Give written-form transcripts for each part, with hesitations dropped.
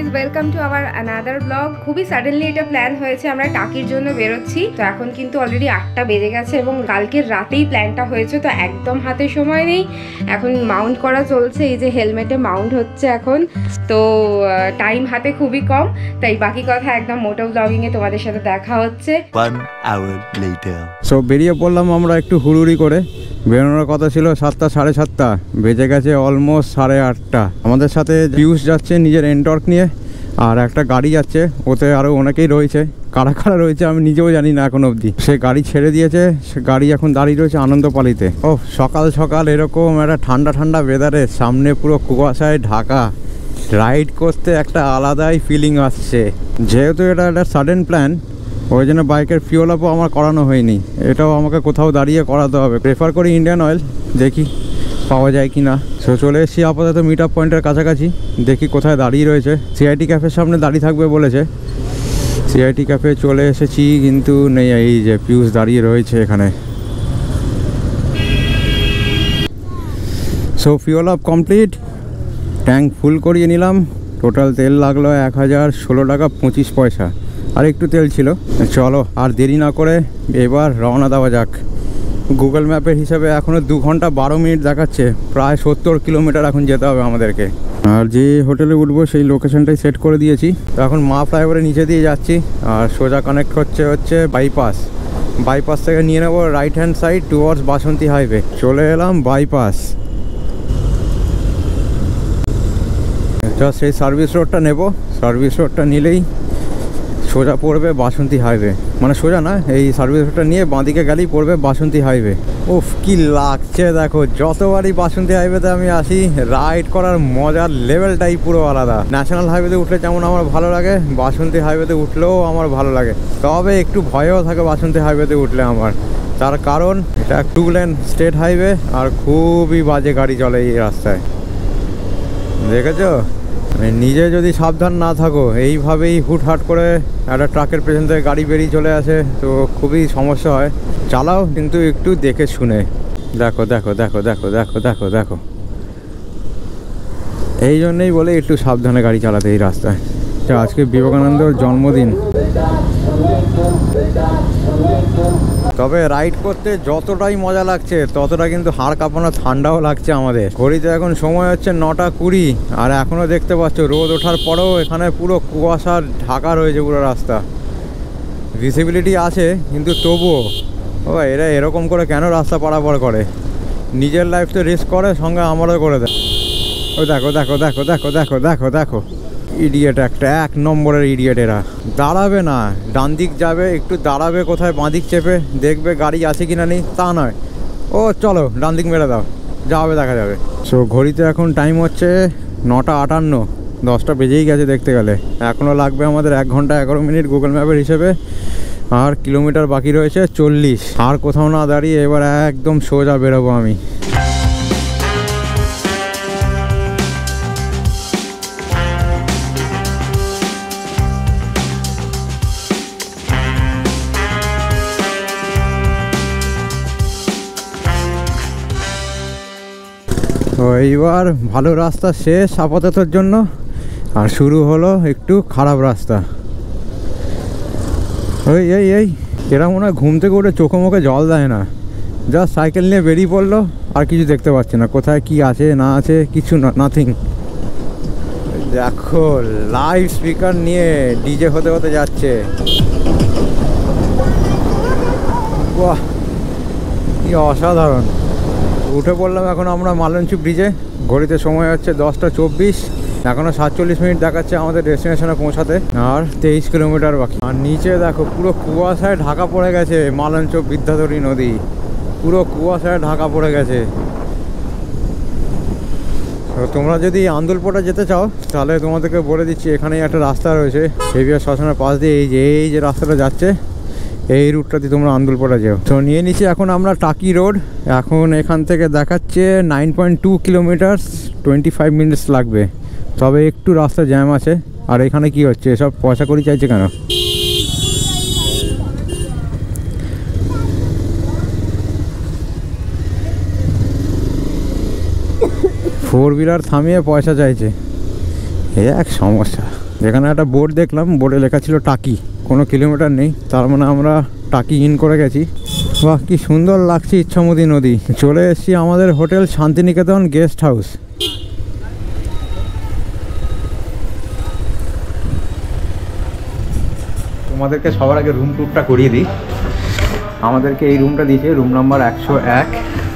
Welcome to our another blog. খুবই suddenly এটা plan হয়েছে, আমরা টাকির জন্য বেরোচ্ছি। তো এখন কিন্তু অলরেডি 8টা বেজে গেছে এবং কালকের রাতেই প্ল্যানটা হয়েছে, তো একদম হাতে সময় নেই। এখন মাউন্ট করা চলছে, এই যে হেলমেটে মাউন্ট হচ্ছে এখন, তো টাইম হাতে খুবই কম, তাই বাকি কথা একদম মোটো ব্লগিংয়ে তোমাদের সাথে দেখা হচ্ছে। 1 hour later. সো বেরিয়ে পড়লাম আমরা একটু হুড়ুড়ি করে। বেরোনোর কথা ছিল 7টা, 7:30 বেজে গেছে অলমোস্ট 8:30। আমাদের সাথে পিউষ যাচ্ছে নিজের এনটর্ক নিয়ে, আর একটা গাড়ি যাচ্ছে, ওতে আরও অনেকেই রয়েছে। কারা কারা রয়েছে আমি নিজেও জানি না এখন অবধি। সে গাড়ি ছেড়ে দিয়েছে, সে গাড়ি এখন দাঁড়িয়ে রয়েছে আনন্দপালিতে। ও সকাল সকাল এরকম একটা ঠান্ডা ঠান্ডা ওয়েদারে সামনে পুরো কুয়াশায় ঢাকা, রাইড করতে একটা আলাদাই ফিলিং আসছে। যেহেতু এটা একটা সাডেন প্ল্যান, ওই জন্য বাইকের ফিউল আপও আমার করানো হয়নি। এটাও আমাকে কোথাও দাঁড়িয়ে করাতে হবে। প্রেফার করি ইন্ডিয়ান অয়েল, দেখি পাওয়া যায় কি না। সো চলে এসেছি আপাতত মিট আপ পয়েন্টের কাছাকাছি, দেখি কোথায় দাঁড়িয়ে রয়েছে। সিআইটি ক্যাফের সামনে দাঁড়িয়ে থাকবে বলেছে। সিআইটি ক্যাফে চলে এসেছি, কিন্তু নেই। এই যে পিউষ দাঁড়িয়ে রয়েছে এখানে। So fuel up complete, tank full করিয়ে নিলাম। টোটাল তেল লাগলো 1016 টাকা 25 পয়সা, আর একটু তেল ছিল। চলো আর দেরি না করে এবার রওনা দেওয়া যাক। গুগল ম্যাপের হিসাবে এখনও 2 ঘন্টা 12 মিনিট দেখাচ্ছে, প্রায় 70 কিলোমিটার এখন যেতে হবে আমাদেরকে। আর যে হোটেলে উঠবো সেই লোকেশনটাই সেট করে দিয়েছি। তো এখন মা ফ্লাইওভারের নিচে দিয়ে যাচ্ছি, আর সোজা কানেক্ট হচ্ছে বাইপাস থেকে নিয়ে নেবো right hand side towards Basanti highway. চলে এলাম বাইপাস। জাস্ট এই সার্ভিস রোডটা নেব, সার্ভিস রোডটা নিলেই সোজা পড়বে বাসন্তী হাইওয়ে। মানে সোজা না, এই সার্ভিস রোডটা নিয়ে বাঁদিকে গেলেই পড়বে বাসন্তী হাইওয়ে। উফ কি লাগছে দেখো, যতবারই বাসন্তী হাইওয়েতে আমি আসি রাইড করার মজার লেভেলটাই পুরো আলাদা। ন্যাশনাল হাইওয়েতে উঠলে যেমন আমার ভালো লাগে, বাসন্তী হাইওয়েতে উঠলেও আমার ভালো লাগে। তবে একটু ভয়ও থাকে বাসন্তী হাইওয়েতে উঠলে আমার, তার কারণ এটা 2 লেন স্টেট হাইওয়ে, আর খুবই বাজে গাড়ি চলে এই রাস্তায়। দেখেছো, নিজে যদি সাবধান না থাকো, এইভাবেই হুটহাট করে একটা ট্রাকের পেছন থেকে গাড়ি বেরিয়ে চলে আসে, তো খুবই সমস্যা হয়। চালাও কিন্তু একটু দেখে শুনে। দেখো দেখো দেখো দেখো দেখো দেখো দেখো, এই জন্যেই বলে একটু সাবধানে গাড়ি চালাতে এই রাস্তায়। আজকে বিবেকানন্দর জন্মদিন। তবে রাইড করতে যতটাই মজা লাগছে, ততটা কিন্তু হাড় কাঁপানো ঠান্ডাও লাগছে আমাদের। ঘড়িতে এখন সময় হচ্ছে 9:20, আর এখনও দেখতে পাচ্ছ রোদ ওঠার পরেও এখানে পুরো কুয়াশার ঢাকা রয়েছে পুরো রাস্তা। ভিজিবিলিটি আছে কিন্তু তবুও এরা এরকম করে কেন রাস্তা পারাপার করে? নিজের লাইফ তো রিস্ক করে, সঙ্গে আমারও করে দেয়। ওই দেখো দেখো দেখো দেখো দেখো দেখো দেখো, ইডিয়েট একটা, 1 নম্বরের ইডিয়েট এরা। দাঁড়াবে না, ডান দিক যাবে, একটু দাঁড়াবে কোথায় বাঁ দিক চেপে, দেখবে গাড়ি আছে কিনা নেই, তা নয় ও চলো ডান দিক মেরে দাও, যা হবে দেখা যাবে। সো ঘড়িতে এখন টাইম হচ্ছে 9:58, 10টা বেজেই গেছে দেখতে গেলে। এখনও লাগবে আমাদের 1 ঘন্টা 11 মিনিট গুগল ম্যাপের হিসেবে, আর কিলোমিটার বাকি রয়েছে 40। আর কোথাও না দাঁড়িয়ে এবার একদম সোজা বেরোবো আমি। তো এইবার ভালো রাস্তা শেষ আপাততর জন্য, আর শুরু হলো একটু খারাপ রাস্তা। এই এরা মনে হয় ঘুম থেকে উঠে চোখে মুখে জল দেয় না, জাস্ট সাইকেল নিয়ে বেরিয়ে পড়লো, আর কিছু দেখতে পাচ্ছে না কোথায় কি আছে না আছে, কিছু না, নাথিং। দেখো লাইভ স্পিকার নিয়ে ডিজে হতে হতে যাচ্ছে। বাহ কি অসাধারণ। উঠে পড়লাম এখন আমরা মালঞ্চি ব্রিজে। ঘড়িতে সময় হচ্ছে 10:24, এখনও 47 মিনিট দেখাচ্ছে আমাদের ডেস্টিনেশনে পৌঁছাতে, আর 23 কিলোমিটার বাকি। আর নিচে দেখো পুরো কুয়াশায় ঢাকা পড়ে গেছে, মালঞ্চ বিদ্যাধরী নদী পুরো কুয়াশায় ঢাকা পড়ে গেছে। তো তোমরা যদি আন্দুলপোটা যেতে চাও, তাহলে তোমাদেরকে বলে দিচ্ছি এখানেই একটা রাস্তা রয়েছে হেভিয়ার শ্মশানের পাশ দিয়ে, এই যে রাস্তাটা যাচ্ছে এই রুটটা দিয়ে তোমরা আন্দুলপোটা যেও। তো নিয়ে নিচ্ছি এখন আমরা টাকি রোড। এখন এখান থেকে দেখাচ্ছে 9.2 কিলোমিটার, 25 মিনিটস লাগবে। তবে একটু রাস্তা জ্যাম আছে। আর এখানে কি হচ্ছে, এসব পয়সা করি চাইছে কেন? 4 হুইলার থামিয়ে পয়সা চাইছে, এক সমস্যা। এখানে একটা বোর্ড দেখলাম, বোর্ডে লেখা ছিল টাকি, কোনো কিলোমিটার নেই, তার মানে আমরা টাকি ইন করে গেছি। বাহ, কি সুন্দর লাগছে ইচ্ছামতি নদী। চলে এসেছি আমাদের হোটেল শান্তিনিকেতন গেস্ট হাউস। তোমাদেরকে সবার আগে রুম ট্যুরটা করিয়ে দিই। আমাদেরকে এই রুমটা দিয়েছে, রুম নাম্বার 101।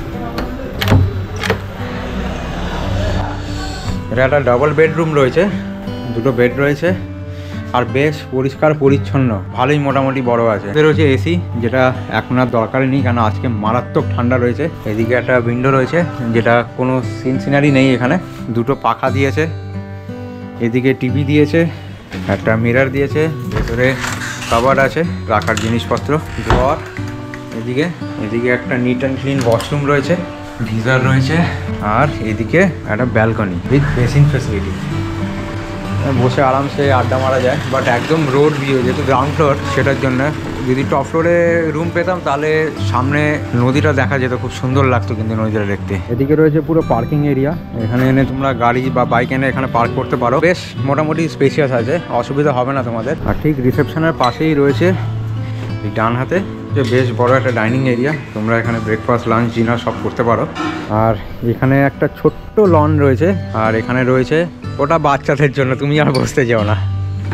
এটা একটা ডাবল বেডরুম রয়েছে, দুটো বেড রয়েছে, আর বেশ পরিষ্কার পরিচ্ছন্ন, ভালোই মোটামুটি বড় আছে। এতে রয়েছে এসি, যেটা এখন আর দরকারই নেই, কারণ আজকে মারাত্মক ঠান্ডা রয়েছে। এদিকে একটা উইন্ডো রয়েছে, যেটা কোনো সিনারি নেই এখানে। দুটো পাখা দিয়েছে, এদিকে টিভি দিয়েছে, একটা মিরর দিয়েছে, ভেতরে কাবার্ড আছে রাখার জিনিসপত্র, ড্রয়ার। এদিকে একটা নিট অ্যান্ড ক্লিন ওয়াশরুম রয়েছে, গিজার রয়েছে, আর এদিকে একটা ব্যালকনি উইথ বেসিন ফেসিলিটি। বসে আরামসে আড্ডা মারা যায়, বাট একদম রোড ভিউ, যেহেতু গ্রাউন্ড ফ্লোর, সেটার জন্য যদি টপ ফ্লোরে রুম পেতাম তাহলে সামনে নদীটা দেখা যেত, খুব সুন্দর লাগতো কিন্তু নদীটা দেখতে। এদিকে রয়েছে পুরো পার্কিং এরিয়া, এখানে এনে তোমরা গাড়ি বা বাইক এনে এখানে পার্ক করতে পারো। বেশ মোটামুটি স্পেশিয়াস আছে, অসুবিধা হবে না তোমাদের। আর ঠিক রিসেপশনের পাশেই রয়েছে এই ডান হাতে যে বেশ বড় একটা ডাইনিং এরিয়া, তোমরা এখানে ব্রেকফাস্ট, লাঞ্চ, ডিনার সব করতে পারো। আর এখানে একটা ছোট্ট লন রয়েছে, আর এখানে রয়েছে ওটা বাচ্চাদের জন্য, তুমি আর বসতে যাও না।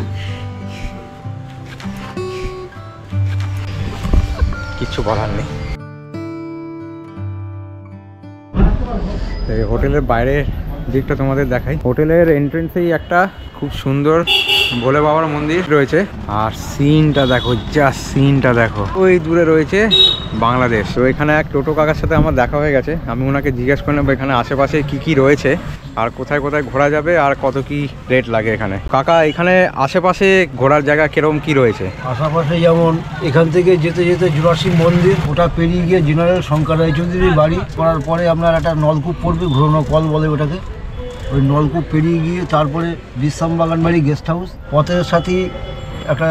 কিচ্ছু বলার নেই। এই হোটেলের বাইরের দিকটা তোমাদের দেখাই। হোটেলের এন্ট্রেন্সেই একটা খুব সুন্দর ভোলে বাবার মন্দির রয়েছে, আর সিনটা দেখো, জাস্ট সিনটা দেখো। ওই দূরে রয়েছে বাংলাদেশ। তো এখানে এক টোটো কাকার সাথে আমার দেখা হয়ে গেছে, আমি ওনাকে জিজ্ঞেস করে নেবো এখানে আশেপাশে কি কি রয়েছে, আর কোথায় কোথায় ঘোরা যাবে, আর কত কি রেট লাগে এখানে। কাকা, এখানে আশেপাশে ঘোরার জায়গা কিরকম কি রয়েছে? আশেপাশে যেমন এখান থেকে যেতে যেতে জুরাসিক মন্দির, ওটা পেরিয়ে গিয়ে জেনারেল শঙ্কর রায়চৌধুরীর বাড়ি করার পরে আপনার একটা নলকূপ পড়বে, ঘুরনো কল বলে ওটাকে। ওই নলকূপ পেরিয়ে গিয়ে তারপরে বিশ্রামবাগান বাড়ি গেস্ট হাউস। পথের সাথে একটা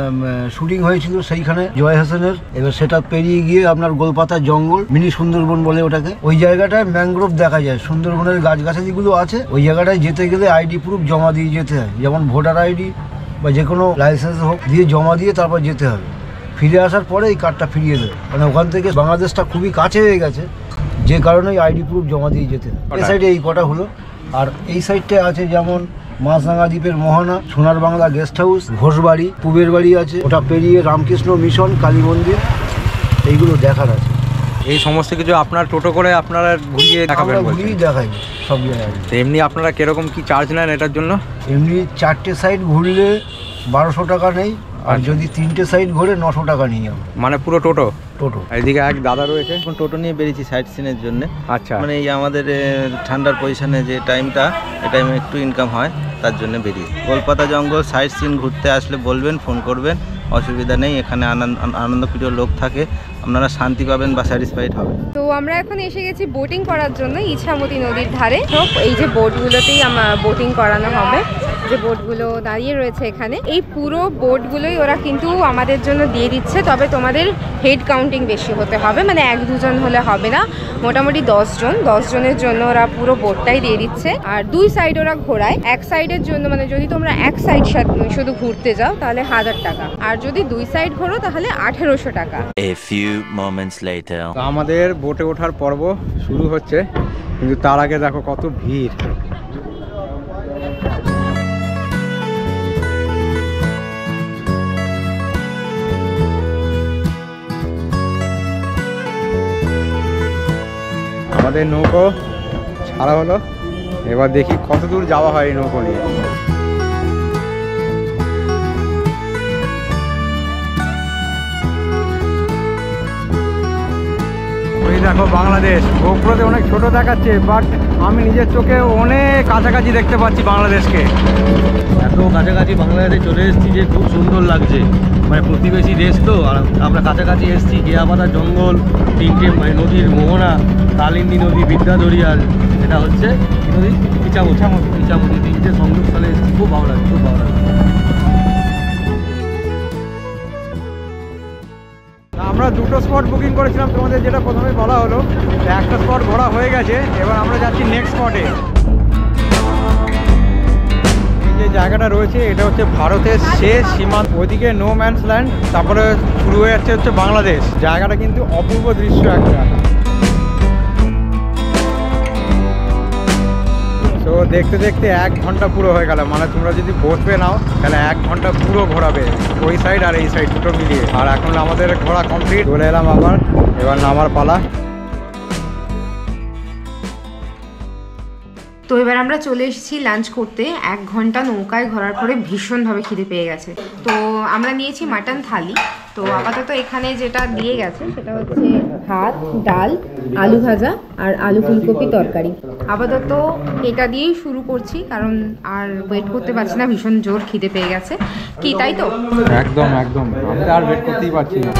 শুটিং হয়েছিল সেইখানে জয় হাসানের, এবার সেটা পেরিয়ে গিয়ে আপনার গোলপাতা জঙ্গল, মিনি সুন্দরবন বলে ওটাকে। ওই জায়গাটায় ম্যানগ্রোভ দেখা যায়, সুন্দরবনের গাছগাছালিগুলো আছে। ওই জায়গাটায় যেতে গেলে আইডি প্রুফ জমা দিয়ে যেতে হয়, যেমন ভোটার আইডি বা যে কোনো লাইসেন্স হোক, দিয়ে জমা দিয়ে তারপর যেতে হবে। ফিরে আসার পরে এই কার্ডটা ফিরিয়ে দেবে, মানে ওখান থেকে বাংলাদেশটা খুবই কাছে হয়ে গেছে, যে কারণে আইডি প্রুফ জমা দিয়ে যেতে হয়। এই সাইডে এই কটা হলো। আর এই সাইডটায় আছে যেমন মাছরাঙা দ্বীপের মোহনা, সোনার বাংলা গেস্ট হাউস, ঘোষবাড়ি, পুবের বাড়ি আছে, ওটা পেরিয়ে রামকৃষ্ণ মিশন, কালী মন্দির, এইগুলো দেখার আছে। এই সমস্ত কিছু আপনার টোটো করে আপনারা ঘুরিয়ে দেখাবেন? ঘুরিয়ে দেখাই সব জায়গায়। এমনি আপনারা কিরকম কি চার্জ নেন এটার জন্য? এমনি 4টে সাইড ঘুরলে 1200 টাকা নেই, আর যদি 3টে সাইড ঘুরে 900 টাকা নিই আমরা। মানে পুরো টোটো? টোটো। এদিকে এক দাদা রয়েছে, এখন টোটো নিয়ে বেরিয়েছি সাইট সিনের জন্য। আচ্ছা, মানে এই আমাদের ঠান্ডার পজিশনে যে টাইমটা, এই টাইমে একটু ইনকাম হয়, তার জন্য বেরিয়েছি। গোলপাতা জঙ্গল সাইট সিন ঘুরতে আসলে বলবেন, ফোন করবেন, অসুবিধা নেই। এখানে আনন্দপ্রিয় লোক থাকে, আপনারা শান্তি পাবেন বা স্যাটিসফাইড হবেন। তো আমরা এখন এসে গেছি বোটিং করার জন্য ইছামতি নদীর ধারে। সব এই যে বোটগুলোতেই আমার বোটিং করানো হবে, যে বোটগুলো দাঁড়িয়ে রয়েছে এখানে। এই পুরো বোটগুলোই ওরা কিন্তু আমাদের জন্য দিয়ে দিচ্ছে, তবে তোমাদের হেড কাউন্টিং বেশি হতে হবে, মানে 1-2 হলে হবে না, মোটামুটি 10 জনের জন্য ওরা পুরো বোটটাই দিয়ে দিচ্ছে। আর 2 সাইড ওরা ঘোরায়। এক সাইডের জন্য মানে যদি তোমরা এক সাইড শুধু ঘুরতে যাও তাহলে 1000 টাকা, আর যদি 2 সাইড ঘোরো তাহলে 1800 টাকা। A few moments later. তো আমাদের বোটে ওঠার পর্ব শুরু হচ্ছে, কিন্তু তার আগে দেখো কত ভিড়। আমাদের নৌকো ছাড়া হলো, এবার দেখি কত দূর যাওয়া হয় এই নৌকো নিয়ে। ওই দেখো বাংলাদেশ, গোপ্রোতে অনেক ছোট দেখাচ্ছে, বাট আমি নিজের চোখে অনেক কাছাকাছি দেখতে পাচ্ছি বাংলাদেশকে। এত কাছাকাছি বাংলাদেশে চলে এসেছি যে খুব সুন্দর লাগছে, মানে প্রতিবেশী দেশ তো, আর আমরা কাছাকাছি এসেছি। গেয়াপাতা জঙ্গল, 3টে নদীর মোহনা, কালিন্দী নদী, বিদ্যাধরী, আর এটা হচ্ছে নদী ইছামতি। 3টে সংযোগস্থলে এসেছি, খুব ভালো লাগে, খুব ভালো লাগে। আমরা 2টো স্পট বুকিং করেছিলাম, তোমাদের যেটা প্রথমে বলা হলো। একটা স্পট ঘোরা হয়ে গেছে, এবার আমরা যাচ্ছি নেক্সট স্পটে। এই যে যে জায়গাটা রয়েছে এটা হচ্ছে ভারতের শেষ সীমান্ত, ওইদিকে নো ম্যানস ল্যান্ড, তারপরে শুরু হয়ে যাচ্ছে হচ্ছে বাংলাদেশ। জায়গাটা কিন্তু অপূর্ব দৃশ্য একটা। তো দেখতে দেখতে 1 ঘন্টা পুরো হয়ে গেল, মানে তোমরা যদি বসবে নাও তাহলে 1 ঘন্টা পুরো ঘোরাবে, ওই সাইড আর এই সাইড দুটো মিলিয়ে। আর এখন আমাদের ঘোরা কমপ্লিট, চলে এলাম আবার, এবার নামার পালা। তো এবার আমরা চলে এসেছি লাঞ্চ করতে। 1 ঘন্টা নৌকায় ঘোরার পরে ভীষণভাবে খিদে পেয়ে গেছে। তো আমরা নিয়েছি মাটন থালি। তো আপাতত এখানে যেটা দিয়ে গেছে সেটা হচ্ছে ভাত, ডাল, আলু ভাজা আর আলু ফুলকপি তরকারি। আপাতত এটা দিয়েই শুরু করছি, কারণ আর ওয়েট করতে পারছি না, ভীষণ জোর খিদে পেয়ে গেছে। কি তাই তো? একদম একদম, আমি আর ওয়েট করতেই পারছি না।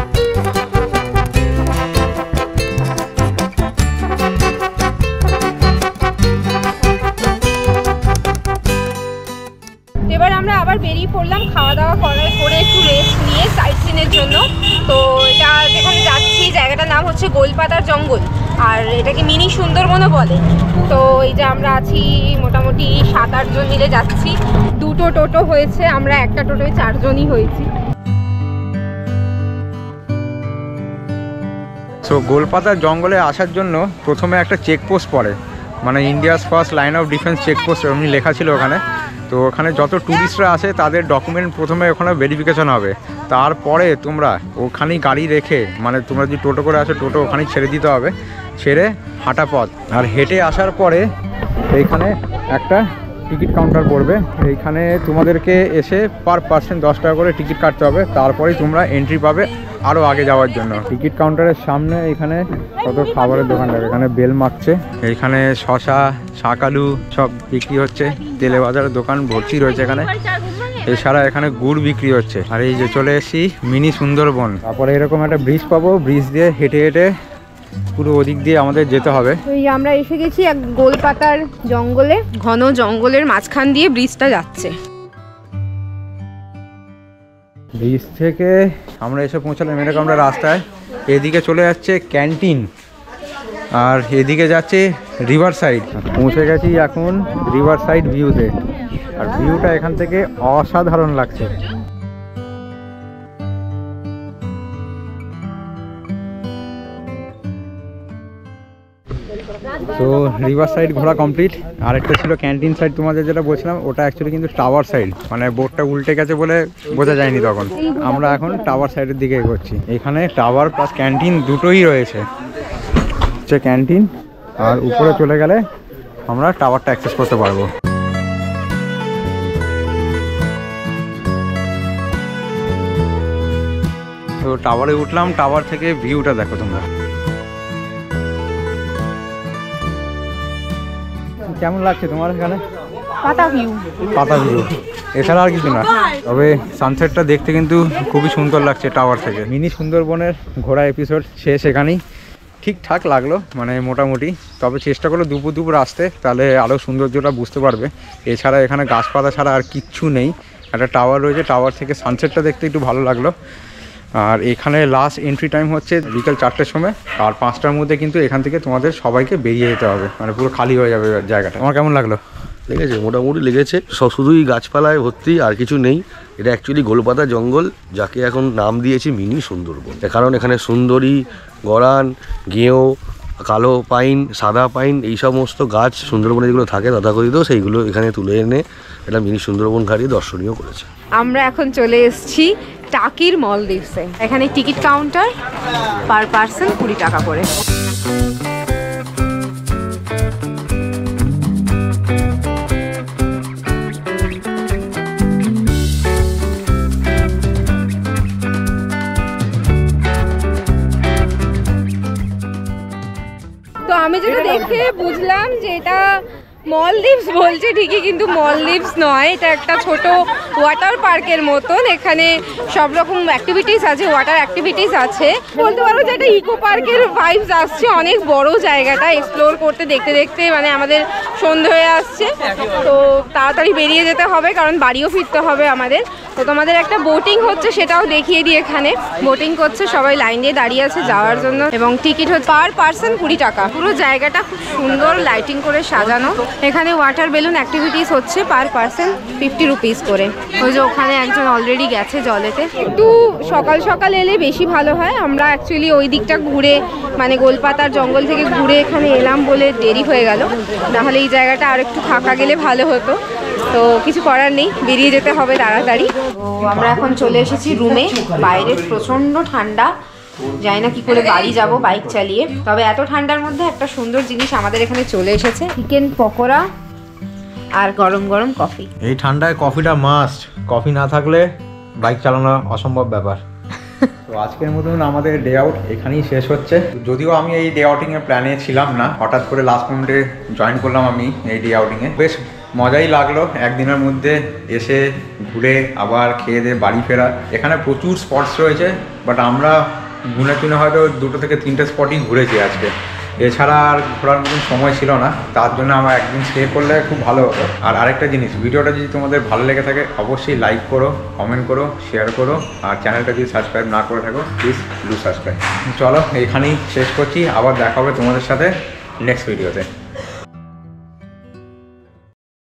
এবার আমরা আবার বেরিয়ে পড়লাম খাওয়া দাওয়া করার পরে একটু রেস্ট নিয়ে সাইট সিনের জন্য। তো এটা যেখানে যাচ্ছি জায়গাটার নাম হচ্ছে গোলপাতার জঙ্গল, আর এটাকে মিনি সুন্দরবনও বলে। তো এই যে আমরা আছি মোটামুটি 7-8 জন মিলে যাচ্ছি। 2টো টোটো হয়েছে, আমরা একটা টোটোয় 4 জনই হয়েছি। সো গোলপাতার জঙ্গলে আসার জন্য প্রথমে একটা চেকপোস্ট পড়ে, মানে India's first line of defence checkpost এমনি লেখা ছিল ওখানে। তো ওখানে যত ট্যুরিস্টরা আসে তাদের ডকুমেন্ট প্রথমে ওখানে ভেরিফিকেশন হবে, তারপরে তোমরা ওখানেই গাড়ি রেখে, মানে তোমরা যদি টোটো করে আসো টোটো ওখানেই ছেড়ে দিতে হবে, ছেড়ে হাঁটা পথ। আর হেঁটে আসার পরে এইখানে একটা টিকিট কাউন্টার পড়বে, এইখানে তোমাদেরকে এসে পার পার্সন 10 টাকা করে টিকিট কাটতে হবে, তারপরেই তোমরা এন্ট্রি পাবে আরও আগে যাওয়ার জন্য। টিকিট কাউন্টারের সামনে এখানে কত খাবারের দোকান থাকে, এখানে বেল মাখছে, এইখানে শশা, শাক আলু সব বিক্রি হচ্ছে, তেলে বাজারের দোকান ভর্তি রয়েছে এখানে। এছাড়া এখানে গুড় বিক্রি হচ্ছে। আর এই যে চলে এসেছি মিনি সুন্দরবন। তারপরে এরকম একটা ব্রিজ পাবো, ব্রিজ দিয়ে হেঁটে হেঁটে পুরো ওদিক দিয়ে আমাদের যেতে হবে। ওই আমরা এসে গেছি এক গোলপাতার জঙ্গলে, ঘন জঙ্গলের মাঝখান দিয়ে ব্রিজটা যাচ্ছে। ব্রিজ থেকে আমরা এসে পৌঁছালাম এরকম আমরা রাস্তায়, এদিকে চলে যাচ্ছে ক্যান্টিন আর এদিকে যাচ্ছে রিভার সাইড। পৌঁছে গেছি এখন রিভার সাইড ভিউতে, আর ভিউটা এখান থেকে অসাধারণ লাগছে। তো রিভার সাইড ঘোরা কমপ্লিট। আরেকটা ছিল ক্যান্টিন সাইড, তোমাদের যেটা বলছিলাম ওটা অ্যাকচুয়ালি কিন্তু টাওয়ার সাইড, মানে বোটটা উল্টে গেছে বলে বোঝা যায়নি তখন। আমরা এখন টাওয়ার সাইডের দিকে এগোচ্ছি। এখানে টাওয়ার প্লাস ক্যান্টিন দুটোই রয়েছে, হচ্ছে ক্যান্টিন, আর উপরে চলে গেলে আমরা টাওয়ারটা অ্যাক্সেস করতে পারবো। তো টাওয়ারে উঠলাম, টাওয়ার থেকে ভিউটা দেখো তোমরা। কেমন লাগছে তোমার এখানে? পাতা ভিউ, পাতা ভিউ, এছাড়া আর কিছু না। তবে সানসেটটা দেখতে কিন্তু খুবই সুন্দর লাগছে টাওয়ার থেকে। মিনি সুন্দরবনের ঘোরা এপিসোড শেষ এখানেই। ঠিকঠাক লাগলো মানে মোটামুটি, তবে চেষ্টা করলো দুপুর দুপুর আসতে, তাহলে আরও সৌন্দর্যটা বুঝতে পারবে। এছাড়া এখানে গাছপালা ছাড়া আর কিচ্ছু নেই। একটা টাওয়ার রয়েছে, টাওয়ার থেকে সানসেটটা দেখতে একটু ভালো লাগলো। আর এখানে লাস্ট এন্ট্রি টাইম হচ্ছে বিকেল 4টের সময়, আর 5টার মধ্যে কিন্তু এখান থেকে তোমাদের সবাইকে বেরিয়ে যেতে হবে, মানে পুরো খালি হয়ে যাবে জায়গাটা। আমার কেমন লাগলো? লেগেছে, মোটামুটি লেগেছে। শুধুই গাছপালায় ভর্তি, আর কিছু নেই। এটা অ্যাকচুয়ালি গোলপাতা জঙ্গল, যাকে এখন নাম দিয়েছি মিনি সুন্দরবন, কারণ এখানে সুন্দরী, গরান, গেঁয়ো, কালো পাইন, সাদা পাইন, এই সমস্ত গাছ সুন্দরবনে যেগুলো থাকে তথাকথিত সেইগুলো এখানে তুলে এনে এটা মিনি সুন্দরবন ঘাড়ি দর্শনীয় করেছে। আমরা এখন চলে এসেছি টাকির মলদ্বীপসে। এখানে টিকিট কাউন্টার, পার পার্সন 20 টাকা করে। তো আমি যেটা দেখে বুঝলাম যে এটা মলদ্বীপস বলছে ঠিকই, কিন্তু মলদ্বীপস নয়, এটা একটা ছোট ওয়াটার পার্কের মতন। এখানে সব রকম অ্যাক্টিভিটিস আছে, ওয়াটার অ্যাক্টিভিটিস আছে। বলতে পারো যে একটা ইকো পার্কের ভাইবস আসছে। অনেক বড় জায়গাটা, এক্সপ্লোর করতে দেখতে দেখতে মানে আমাদের সন্ধে হয়ে আসছে, তো তাড়াতাড়ি বেরিয়ে যেতে হবে কারণ বাড়িও ফিরতে হবে আমাদের। তো তোমাদের একটা বোটিং হচ্ছে সেটাও দেখিয়ে দিই। এখানে বোটিং করছে, সবাই লাইন দিয়ে দাঁড়িয়ে আছে যাওয়ার জন্য এবং টিকিট হচ্ছে পার পার্সন 20 টাকা। পুরো জায়গাটা খুব সুন্দর লাইটিং করে সাজানো। এখানে ওয়াটার বেলুন অ্যাক্টিভিটিস হচ্ছে পার পার্সন 50 রুপিস করে। ওই যে ওখানে একজন অলরেডি গেছে জলেতে। একটু সকাল সকাল এলে বেশি ভালো হয়। আমরা অ্যাকচুয়ালি ওই দিকটা ঘুরে মানে গোলপাতার জঙ্গল থেকে ঘুরে এখানে এলাম বলে দেরি হয়ে গেল, নাহলে এই জায়গাটা আর একটু থাকা গেলে ভালো হতো। তো কিছু করার নেই, বেরিয়ে যেতে হবে তাড়াতাড়ি। তো আমরা এখন চলে এসেছি রুমে। বাইরে প্রচণ্ড ঠান্ডা, জানি না কি করে বাড়ি যাব বাইক চালিয়ে। তবে এত ঠান্ডার মধ্যে একটা সুন্দর জিনিস আমাদের এখানে চলে এসেছে, চিকেন পকোড়া আর গরম গরম কফি। এই ঠান্ডায় কফিটা মাস্ট, কফি না থাকলে বাইক চালানো অসম্ভব ব্যাপার। তো আজকের মতন আমাদের ডে আউট এখানেই শেষ হচ্ছে। যদিও আমি এই ডে আউটিংয়ের প্ল্যানে ছিলাম না, হঠাৎ করে লাস্ট মোমেন্টে জয়েন করলাম আমি এই ডে আউটিংয়ে। বেশ মজাই লাগলো একদিনের মধ্যে এসে ঘুরে আবার খেয়ে দিয়ে বাড়ি ফেরা। এখানে প্রচুর স্পটস রয়েছে, বাট আমরা গুনে চুনে হয়তো 2 থেকে 3টে স্পটই ঘুরেছি আজকে। এছাড়া আর ঘোরার মতন সময় ছিল না, তার জন্য আমার একদিন স্টে করলে খুব ভালো হতো। আর আরেকটা জিনিস, ভিডিওটা যদি তোমাদের ভালো লেগে থাকে অবশ্যই লাইক করো, কমেন্ট করো, শেয়ার করো, আর চ্যানেলটা যদি সাবস্ক্রাইব না করে থাকো প্লিজ ডু সাবস্ক্রাইব। চলো এখানেই শেষ করছি, আবার দেখা হবে তোমাদের সাথে নেক্সট ভিডিওতে।